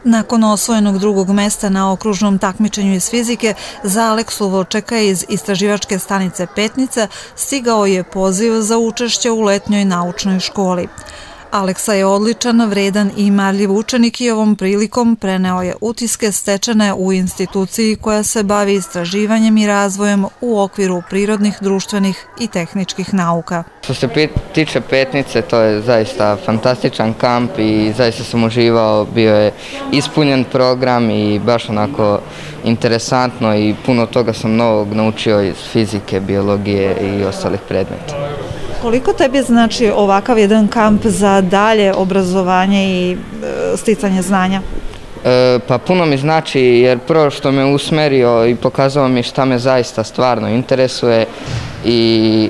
Nakon osvojenog drugog mesta na okružnom takmičenju iz fizike, za Aleksu Volčeka iz istraživačke stanice Petnica stigao je poziv za učešće u letnjoj naučnoj školi. Aleksa je odličan, vredan i marljiv učenik i ovom prilikom preneo je utiske stečene u instituciji koja se bavi istraživanjem i razvojem u okviru prirodnih, društvenih i tehničkih nauka. Što se tiče Petnice, to je zaista fantastičan kamp i zaista sam uživao, bio je ispunjen program i baš onako interesantno i puno toga sam novog naučio iz fizike, biologije i ostalih predmeta. Koliko tebi znači ovakav jedan kamp za dalje obrazovanje i sticanje znanja? Pa puno mi znači jer prvo što me usmerio i pokazao mi šta me zaista stvarno interesuje i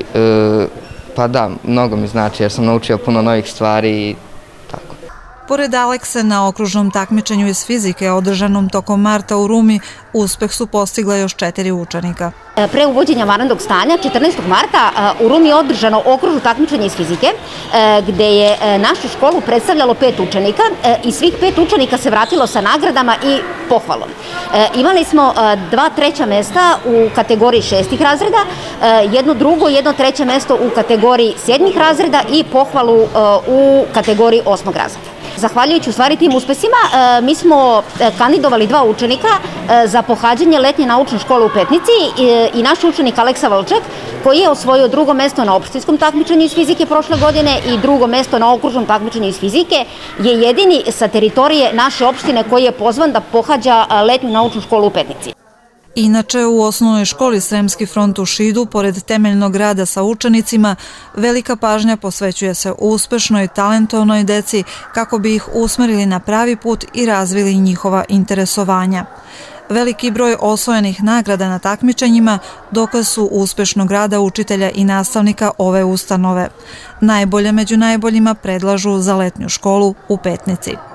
pa da, mnogo mi znači jer sam naučio puno novih stvari i tako. Pored Alekse, na okružnom takmičenju iz fizike održanom tokom marta u Rumi, uspeh su postigla još 4 učenika. Pre uvođenja vanrednog stanja, 14. marta, u Rumi je održano okružno takmičenje iz fizike, gde je našu školu predstavljalo 5 učenika i svih 5 učenika se vratilo sa nagradama i pohvalom. Imali smo 2 treća mesta u kategoriji 6. razreda, jedno drugo, jedno treće mesto u kategoriji 7. razreda i pohvalu u kategoriji 8. razreda. Zahvaljujući u stvari tim uspesima, mi smo kandidovali 2 učenika za pohađanje letnje naučne škole u Petnici i naš učenik Aleksa Volček, koji je osvojio drugo mesto na opštinskom takmičenju iz fizike prošle godine i drugo mesto na okružnom takmičenju iz fizike, je jedini sa teritorije naše opštine koji je pozvan da pohađa letnju naučnu školu u Petnici. Inače, u osnovnoj školi Sremski front u Šidu, pored temeljnog rada sa učenicima, velika pažnja posvećuje se uspešnoj, talentovnoj deci kako bi ih usmerili na pravi put i razvili njihova interesovanja. Veliki broj osvojenih nagrada na takmičenjima dokaz su uspešnog rada učitelja i nastavnika ove ustanove. Najbolje među najboljima predlažu za letnju školu u Petnici.